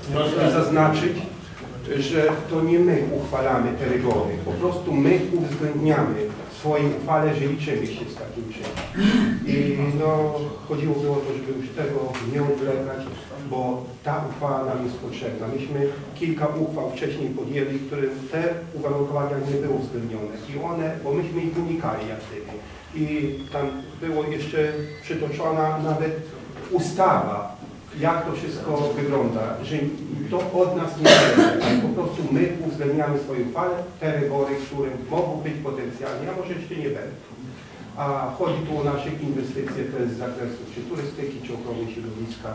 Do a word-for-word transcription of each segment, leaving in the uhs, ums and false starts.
chcę zaznaczyć, że to nie my uchwalamy te rygory, po prostu my uwzględniamy w swojej uchwale, że liczymy się z takim czymś. I no, chodziło było o to, żeby już tego nie odwlekać, bo ta uchwała nam jest potrzebna. Myśmy kilka uchwał wcześniej podjęli, w których te uwarunkowania nie były uwzględnione. I one, bo myśmy ich unikali jak gdyby. I tam było jeszcze przytoczona nawet ustawa, jak to wszystko wygląda, że to od nas nie zależy, ale po prostu my uwzględniamy w swojej uchwale te rygory, które mogą być potencjalnie, a może jeszcze nie będą. A chodzi tu o nasze inwestycje też z zakresu czy turystyki, czy ochrony środowiska,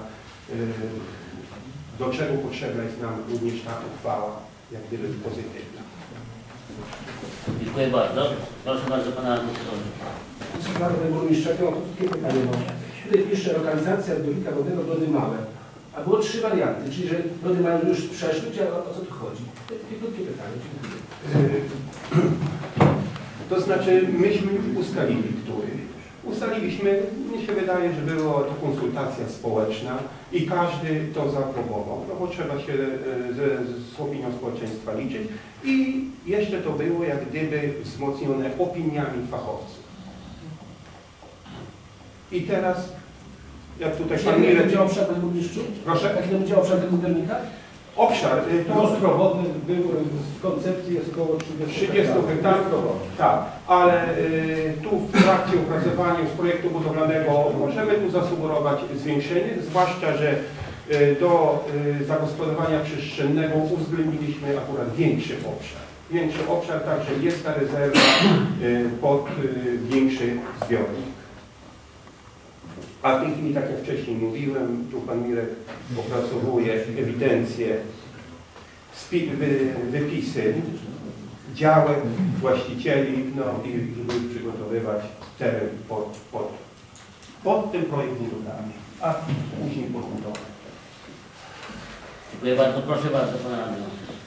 do czego potrzebna jest nam również ta uchwała, jak gdyby pozytywna. Dziękuję bardzo. Proszę bardzo pana Burmistrza. Proszę pana burmistrza, to mam krótkie pytanie. Tutaj pisze lokalizacja odbiornika wodnego Brody Małe. A było trzy warianty, czyli że Brody Małe już przeszły, czy o, o co tu chodzi? Takie krótkie pytanie. Dziękuję. To znaczy, myśmy już ustalili, który. Ustaliliśmy, mi się wydaje, że była to konsultacja społeczna i każdy to zaaprobował, no bo trzeba się ze, z opinią społeczeństwa liczyć. I jeszcze to było jak gdyby wzmocnione opiniami fachowców. I teraz, jak tutaj pan Mirek... będzie obszar ten burmistrzu? Proszę? Jaki będzie obszar tego zbiornika? Obszar, to rozprawodny był w koncepcji jest około trzydziestu hektarów, tak, ale y, tu w trakcie opracowania z projektu budowlanego możemy tu zasugerować zwiększenie, zwłaszcza, że y, do y, zagospodarowania przestrzennego uwzględniliśmy akurat większy obszar. Większy obszar, także jest ta rezerwa y, pod y, większy zbiornik. A w tej chwili, tak jak wcześniej mówiłem, tu pan Mirek opracowuje ewidencję, wypisy działek, właścicieli, no i żeby przygotowywać teren pod, pod, pod ten projekt budowlany, a później pod budowę. Dziękuję bardzo. Proszę bardzo pana radnego.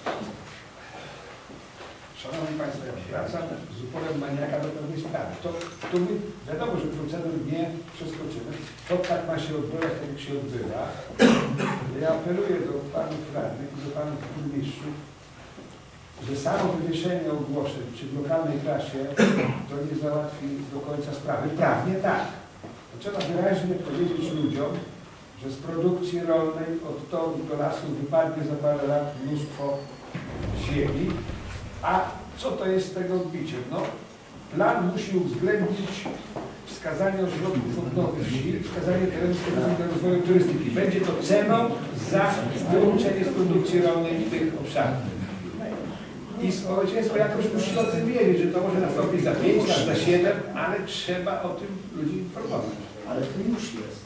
Szanowni Państwo, ja wracam z uporem maniaka do pewnej sprawy. To, to my, wiadomo, że procedur nie przeskoczymy. To tak ma się odbywać, tak jak się odbywa. Ja apeluję do panów radnych i do panów burmistrzów, że samo wywieszenie ogłoszeń czy w lokalnej klasie to nie załatwi do końca sprawy. Prawnie tak. To trzeba wyraźnie powiedzieć ludziom, że z produkcji rolnej od torów do lasów wypadnie za parę lat mnóstwo ziemi. A co to jest z tego odbiciem? No, plan musi uwzględnić wskazanie ośrodków odnowy wsi, wskazanie terenów do rozwoju turystyki. Będzie to ceną za wyłączenie z produkcji rolnej tych obszarów. I społeczeństwo jakoś musi o tym wiedzieć, że to może nastąpić za pięć lat, za siedem, ale trzeba o tym ludzi informować. Ale to już jest.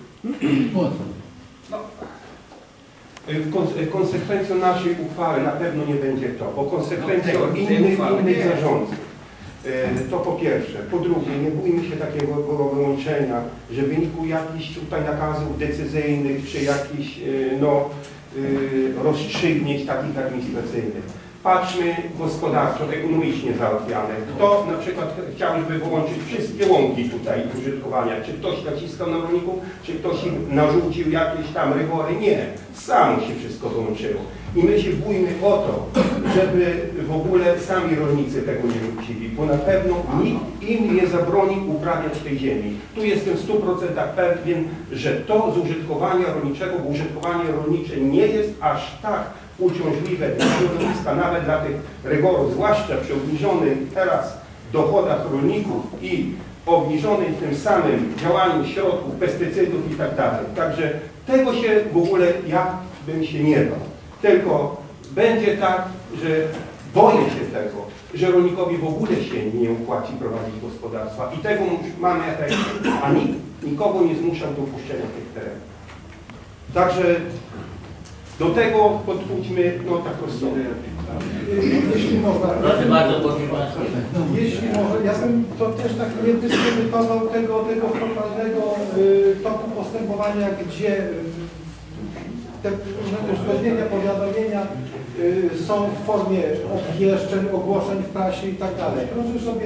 No. Konsekwencją naszej uchwały na pewno nie będzie to, bo konsekwencją innych, innych zarządców. To po pierwsze. Po drugie, nie bójmy się takiego wyłączenia, że w wyniku jakichś tutaj nakazów decyzyjnych, czy jakichś no, rozstrzygnięć takich administracyjnych. Patrzmy gospodarczo, ekonomicznie załatwiane. Kto na przykład chciałby wyłączyć wszystkie łąki tutaj użytkowania? Czy ktoś naciskał na rolników, czy ktoś im narzucił jakieś tam rygory? Nie. Samo się wszystko wyłączyło. I my się bójmy o to, żeby w ogóle sami rolnicy tego nie wrócili, bo na pewno nikt im nie zabroni uprawiać tej ziemi. Tu jestem w stu procentach pewien, że to z użytkowania rolniczego, bo użytkowanie rolnicze nie jest aż tak uciążliwe dla środowiska, nawet dla tych rygorów, zwłaszcza przy obniżonych teraz dochodach rolników i obniżonym tym samym działaniu środków, pestycydów i tak dalej. Także tego się w ogóle ja bym się nie bał. Tylko będzie tak, że boję się tego, że rolnikowi w ogóle się nie opłaci prowadzić gospodarstwa i tego mamy efekt, a nikt nikogo nie zmuszał do opuszczenia tych terenów. Także do tego podchodźmy, no tak rozsądnie. Jeśli można, Proszę bardzo, proszę pana. jeśli może, ja bym to też tak nie dyskredytował tego, tego formalnego y, toku postępowania, gdzie y, te uzgodnienia, powiadomienia y, są w formie obwieszczeń, ogłoszeń w prasie i tak dalej. Proszę sobie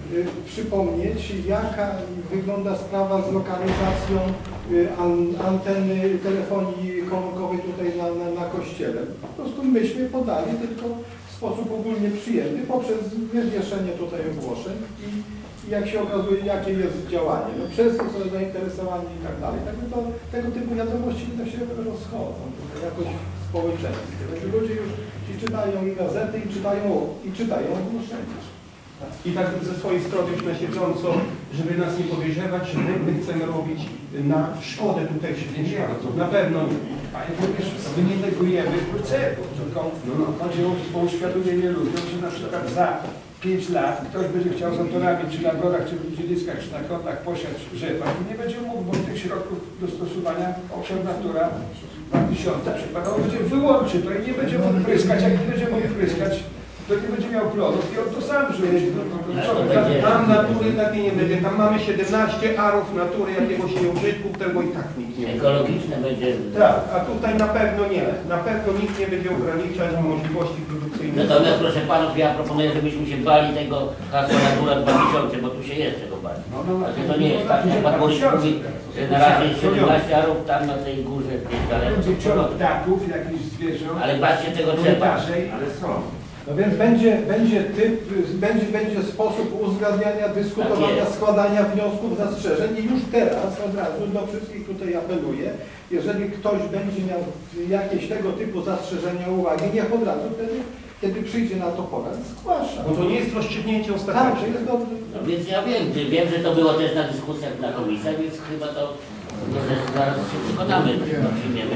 y, przypomnieć, jaka wygląda sprawa z lokalizacją y, an, anteny telefonii komórkowej tutaj na, na, na kościele. Po prostu myśmy podali tylko w sposób ogólnie przyjęty poprzez wywieszenie tutaj ogłoszeń i, i jak się okazuje, jakie jest działanie. No, przez to są zainteresowani i tak dalej. Tak, to, tego typu wiadomości to się rozchodzą tutaj jakoś w społeczeństwie. Znaczy, ludzie już ci czytają i gazety, i czytają, i czytają ogłoszenia. I tak ze swojej strony już na siedząco, żeby nas nie podejrzewać, że my, my chcemy robić na szkodę tutejszych mieszkańców. Na pewno nie. Panie burmistrzu, my nie negujemy procedur, tylko No, no. chodzi o uświadomienie ludziom, że na przykład za pięć lat ktoś będzie chciał z autorami, czy na brodach, czy w Ludzieliskach, czy na Kotach posiać rzepak i nie będzie mógł, bo tych środków dostosowania obszar Natura dwa tysiące przykładowo będzie wyłączy to i nie będzie mógł pryskać, jak nie będzie mógł pryskać, to nie będzie miał plonów i on to sam rzuci. No, no, no, co, Tam, tam natury takiej nie będzie. Tam mamy siedemnaście arów natury jakiegoś nieużytku, którego i tak nikt nie będzie. Ekologiczne będzie. Tak, a tutaj na pewno nie. Na pewno nikt nie będzie ograniczać możliwości produkcyjnych. Natomiast proszę panów, ja proponuję, żebyśmy się bali tego hasła Natura dwa tysiące, bo tu się jest czego bać. No, no, A że to nie jest tak, jak pan burmistrz mówi, że na razie jest siedemnaście arów tam na tej górze gdzieś daleko. będzie ciąg ptaków, jakichś zwierząt, Ale bać się tego trzeba. ale są. No więc będzie, będzie typ, będzie, będzie sposób uzgadniania, dyskutowania, Tak składania wniosków, zastrzeżeń i już teraz od razu do wszystkich tutaj apeluję, jeżeli ktoś będzie miał jakieś tego typu zastrzeżenia, uwagi, niech od razu wtedy, kiedy przyjdzie na to pora, zgłasza. Bo to nie jest rozstrzygnięcie Tak, ostateczne. to jest dobrze. No więc ja wiem, wiem, że to było też na dyskusjach na komisjach, więc chyba to może zaraz się przekonamy, to przyjmiemy.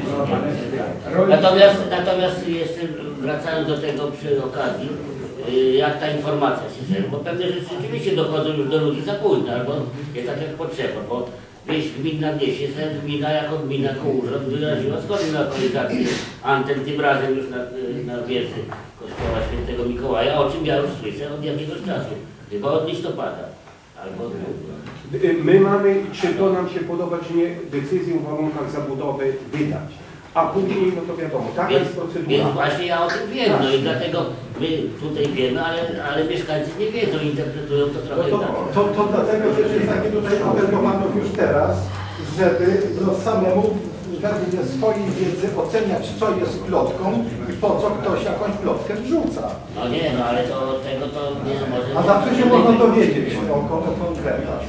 Natomiast, natomiast jeszcze wracając do tego przy okazji, y, jak ta informacja się dzieje, bo pewne rzeczy rzeczywiście dochodzą już do ludzi za późno, albo nie tak jak potrzeba, bo wieś gminna wieś jest, gmina jako gmina, jako urząd wyraziła zgodę na lokalizację anten, tym razem już na, na wieży kościoła świętego Mikołaja, o czym ja już słyszę od jakiegoś czasu, chyba od listopada. Albo od... My mamy, czy to nam się podoba, czy nie, decyzję o warunkach zabudowy wydać. A później, no to wiadomo, taka Więc, jest procedura. więc właśnie ja o tym wiem, no i dlatego my tutaj wiemy, ale, ale mieszkańcy nie wiedzą, interpretują to No trochę to, inaczej. to, to dlatego też jest taki tutaj apel do panów już teraz, żeby no, samemu wedle swojej wiedzy oceniać, co jest plotką i po co ktoś jakąś plotkę wrzuca. No nie, no ale to od tego to nie może... A zawsze się można dowiedzieć o, o konkretach.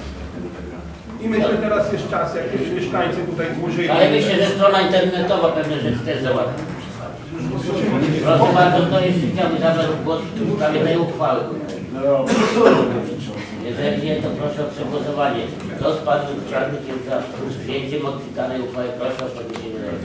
I myślę, teraz jest czas, jak już mieszkańcy tutaj złożyli. Ale myślę, że strona internetowa pewne rzeczy też załatwi. Proszę bardzo, to jest chciałbym zabrać głos w sprawie tej uchwały. Jeżeli nie, to proszę o przegłosowanie. Kto z panów radnych jest za przyjęciem odczytanej uchwały? Proszę o podniesienie ręki.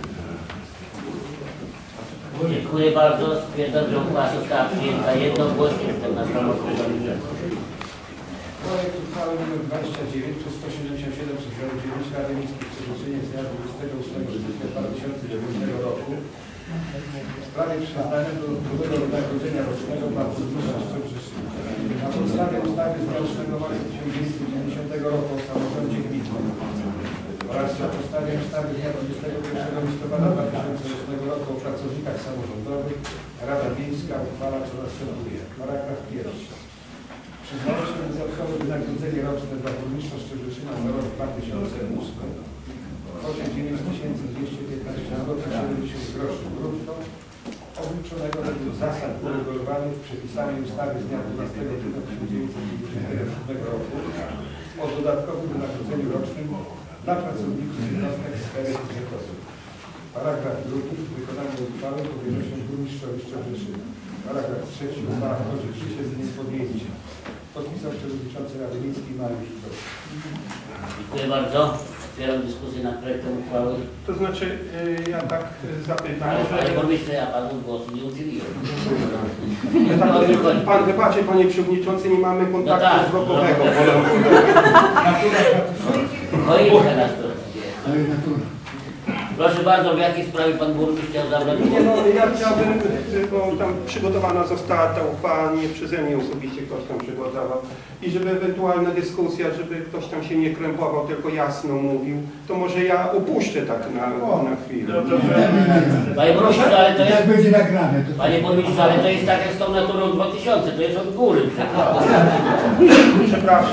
Dziękuję bardzo. Stwierdzam, że uchwała została przyjęta jednogłośnie. Jestem na samotwórzonym. Projekt uchwały nr dwadzieścia dziewięć przez sto siedemdziesiąt siedem przez dziewięć Rady Miejskiej w Przewodniczeniu z dnia dwudziestego ósmego stycznia dwa tysiące dziewiątego roku w sprawie przyznania dodatkowego wynagrodzenia rocznego dla burmistrza Szczebrzeszyna. Na podstawie ustawy z dnia ósmego marca tysiąc dziewięćset dziewięćdziesiątego roku o samorządzie gminnym oraz na podstawie ustawy z dnia dwudziestego pierwszego listopada dwa tysiące ósmego roku o pracownikach samorządowych Rada Miejska uchwala, co następuje. Paragraf pierwszy. Przyznaje się dodatkowe wynagrodzenie roczne dla burmistrza Szczebrzeszyna za rok dwa tysiące ósmy w kwocie dziewięć tysięcy dwieście piętnaście złotych siedemdziesiąt groszy brutto, obliczonego według zasad uregulowanych przepisami ustawy z dnia dwunastego grudnia tysiąc dziewięćset dziewięćdziesiątego siódmego roku o dodatkowym wynagrodzeniu rocznym dla pracowników jednostek sfery budżetowej. Paragraf drugi. Wykonanie uchwały powierza się burmistrzowi Szczebrzeszyna. Paragraf trzeci. Uchwała wchodzi w życie z dniem podjęcia. Podpisał przewodniczący Rady Miejskiej Mariusz Proszę. Dziękuję bardzo. Otwieram dyskusję nad projektem uchwały. To znaczy, y, ja tak zapytam, Ale panie że... burmistrzu, ja panu głosu nie udzieliłem. Ja tak, pan wybaczy, panie przewodniczący, nie mamy kontaktu No tak, wzrokowego. no. Choinkę nas to dzieje. Proszę Proszę bardzo, w jakiej sprawie pan burmistrz chciał zabrać Nie głos? no, ja chciałbym, y, bo tam przygotowana została ta uchwała, nie przeze mnie osobiście ktoś tam przygotował. I żeby ewentualna dyskusja, żeby ktoś tam się nie krępował, tylko jasno mówił, to może ja opuszczę tak na, na chwilę. Panie burmistrzu, ale to Jak jest... będzie nagrane, to Panie burmistrzu, ale to jest tak jak z tą naturą dwa tysiące, to jest od góry. Przepraszam.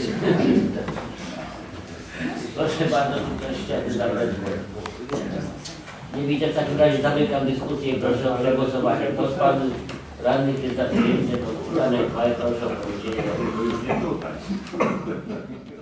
Proszę bardzo, ktoś chciałby zabrać głos. Nie widzę, w takim razie zamykam dyskusję, proszę o przegłosowanie. Kto z panów radnych jest za przyjęciem, to danej uchwały proszę o powiedzienie.